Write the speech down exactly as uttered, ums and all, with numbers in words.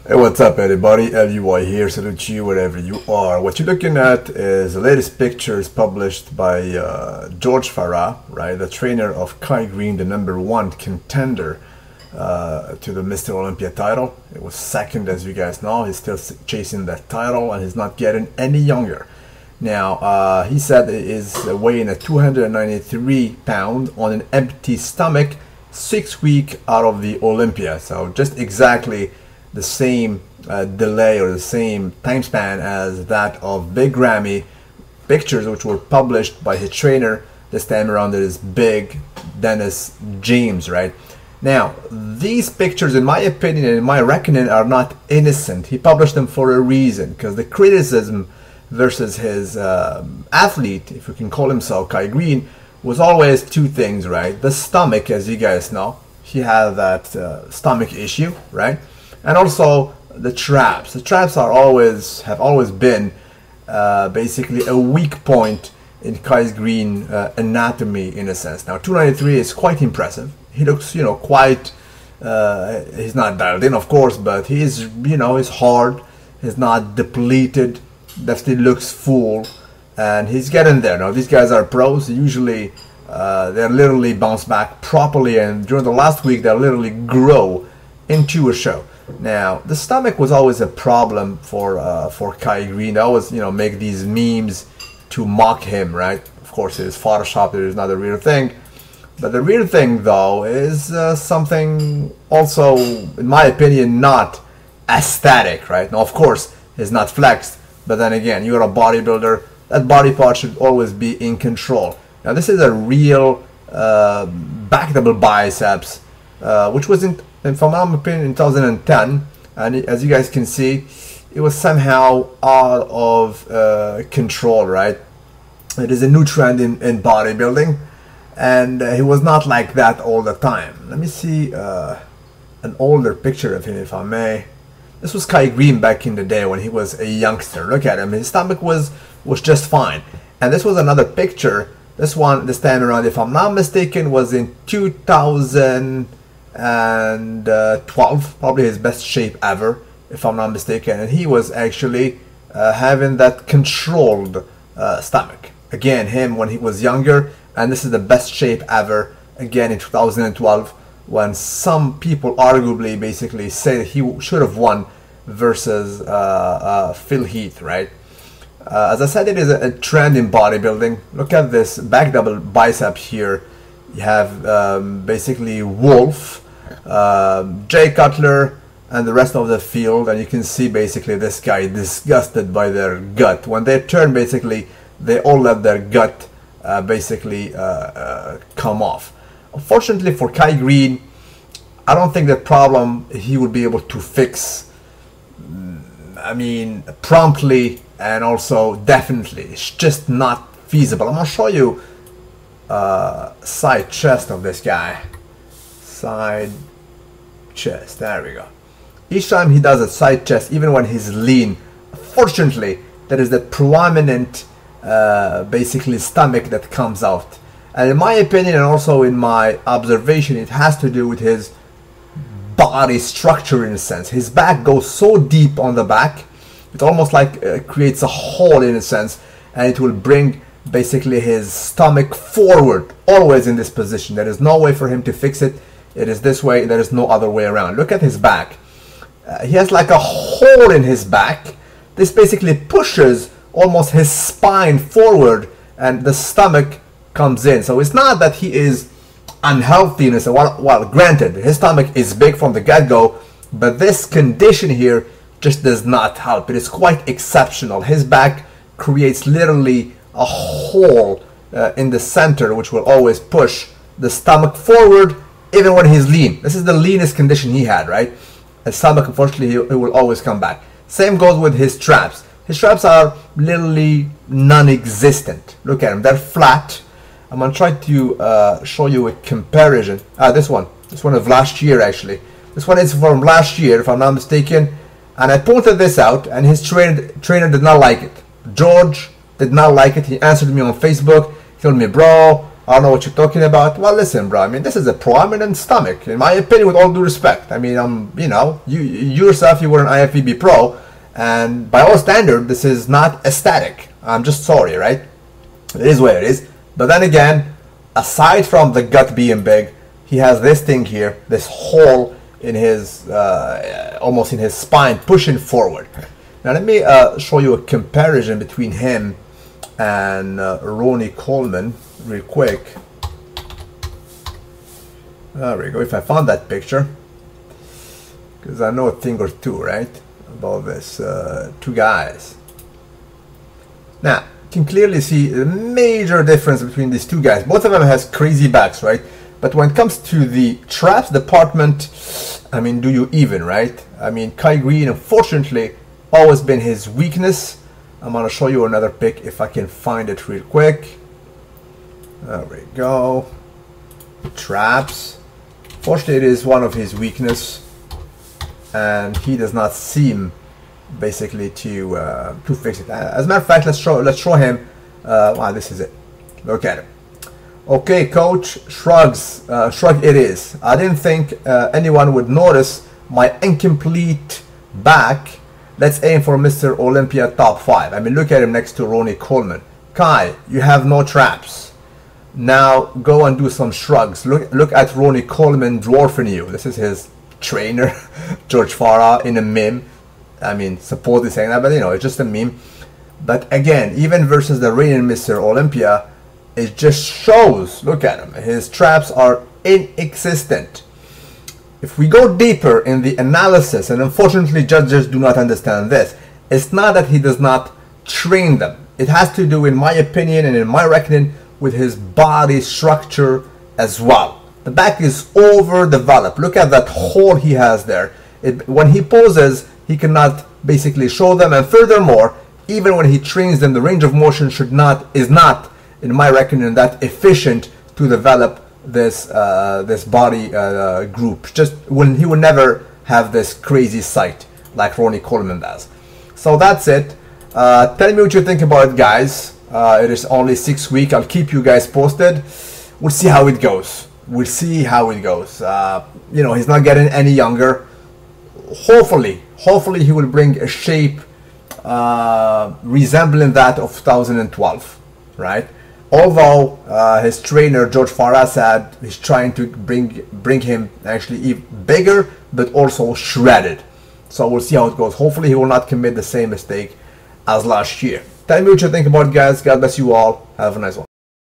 Hey, what's up everybody? L U I here, salute you wherever you are. What you're looking at is the latest pictures published by uh, George Farah, right? The trainer of Kai Greene, the number one contender uh, to the Mister Olympia title. It was second, as you guys know. He's still chasing that title and he's not getting any younger. Now, uh, he said it is weighing at two hundred ninety-three pounds on an empty stomach, six weeks out of the Olympia. So just exactly the same uh, delay or the same time span as that of Big Grammy pictures, which were published by his trainer. This time around it is Big Dennis James, right? Now, these pictures, in my opinion and in my reckoning, are not innocent. He published them for a reason, because the criticism versus his um, athlete, if you can call him so, Kai Greene, was always two things, right? The stomach, as you guys know, he had that uh, stomach issue, right? And also the traps. The traps are always have always been uh, basically a weak point in Kai Greene uh, anatomy, in a sense. Now, two ninety-three is quite impressive. He looks, you know, quite. Uh, he's not dialed in, of course, but he's, you know, he's hard. He's not depleted. Definitely looks full, and he's getting there. Now, these guys are pros. Usually, uh, they're literally bounce back properly, and during the last week, they literally grow into a show. Now, the stomach was always a problem for uh, for Kai Greene. They always, you know, make these memes to mock him, right? Of course, it is Photoshop. It is not a real thing. But the real thing, though, is uh, something also, in my opinion, not aesthetic, right? Now, of course, it's not flexed. But then again, you're a bodybuilder. That body part should always be in control. Now, this is a real uh, back double biceps, uh, which was in in from my opinion in two thousand ten, and it, as you guys can see, it was somehow out of uh, control, right? It is a new trend in, in bodybuilding, and uh, he was not like that all the time. Let me see uh, an older picture of him, if I may. This was Kai Greene back in the day when he was a youngster. Look at him, his stomach was was just fine. And this was another picture. This one, this time around, if I'm not mistaken, was in two thousand twelve, probably his best shape ever, if I'm not mistaken, and he was actually uh, having that controlled uh, stomach. Again, him when he was younger, and this is the best shape ever, again in two thousand twelve, when some people arguably basically say that he should have won versus uh, uh, Phil Heath, right? Uh, as I said, it is a, a trend in bodybuilding. Look at this back double bicep here. You have um, basically Wolf, Um, Jay Cutler, and the rest of the field, and you can see basically this guy disgusted by their gut. When they turn, basically they all let their gut uh, basically uh, uh, come off. Unfortunately for Kai Greene, I don't think that problem he would be able to fix, I mean, promptly, and also definitely. It's just not feasible. I'm gonna show you uh, side chest of this guy. Side chest, there we go. Each time he does a side chest, even when he's lean, fortunately there is that prominent uh, basically stomach that comes out, and in my opinion and also in my observation, it has to do with his body structure, in a sense. His back goes so deep on the back, it almost like uh, creates a hole, in a sense, and it will bring basically his stomach forward, always in this position. There is no way for him to fix it. It is this way, there is no other way around. Look at his back. Uh, he has like a hole in his back. This basically pushes almost his spine forward, and the stomach comes in. So it's not that he is unhealthy. Well, well, granted, his stomach is big from the get-go, but this condition here just does not help. It is quite exceptional. His back creates literally a hole uh, in the center, which will always push the stomach forward, even when he's lean. This is the leanest condition he had, right? His stomach, unfortunately, it will always come back. Same goes with his traps. His traps are literally non-existent. Look at them, they're flat. I'm gonna try to uh, show you a comparison. Ah, this one, this one of last year, actually. This one is from last year, if I'm not mistaken. And I pointed this out, and his trainer, trainer did not like it. George did not like it. He answered me on Facebook. He told me, bro, I don't know what you're talking about. Well, listen, bro. I mean, this is a prominent stomach, in my opinion, with all due respect. I mean, um, you know, you, you yourself, you were an I F B B pro, and by all standard, this is not aesthetic. I'm just sorry, right? It is what it is. But then again, aside from the gut being big, he has this thing here, this hole in his, uh, almost in his spine, pushing forward. Now let me uh, show you a comparison between him and uh, Ronnie Coleman real quick. There we go, if I found that picture, because I know a thing or two, right, about this uh, two guys. Now you can clearly see the major difference between these two guys. Both of them has crazy backs, right? But when it comes to the traps department, I mean, do you even, right? I mean, Kai Greene, unfortunately, always been his weakness. I'm gonna show you another pic if I can find it real quick. There we go. Traps. Fortunately, it is one of his weakness, and he does not seem basically to uh, to fix it. As a matter of fact, let's show let's show him. Uh, wow, this is it. Look at him. Okay, coach, shrugs. Uh, shrug it is. I didn't think uh, anyone would notice my incomplete back. Let's aim for Mister Olympia top five. I mean, look at him next to Ronnie Coleman. Kai, you have no traps. Now go and do some shrugs. Look, look at Ronnie Coleman dwarfing you. This is his trainer, George Farah, in a meme. I mean, supposedly saying that, but you know, it's just a meme. But again, even versus the reigning Mister Olympia, it just shows, look at him, his traps are inexistent. If we go deeper in the analysis, and unfortunately judges do not understand this, it's not that he does not train them. It has to do, in my opinion and in my reckoning, with his body structure as well. The back is overdeveloped. Look at that hole he has there. It, when he poses, he cannot basically show them, and furthermore, even when he trains them, the range of motion should not is not, in my reckoning, that efficient to develop this uh, this body uh, group. Just when he would never have this crazy sight like Ronnie Coleman does. So that's it. Uh, tell me what you think about it, guys. Uh, it is only six weeks. I'll keep you guys posted. We'll see how it goes. We'll see how it goes. Uh, you know, he's not getting any younger. Hopefully, hopefully he will bring a shape uh, resembling that of two thousand twelve, right? Although uh, his trainer George Farah said he's trying to bring bring him actually even bigger, but also shredded. So we'll see how it goes. Hopefully he will not commit the same mistake as last year. Tell me what you think about it, guys. God bless you all. Have a nice one.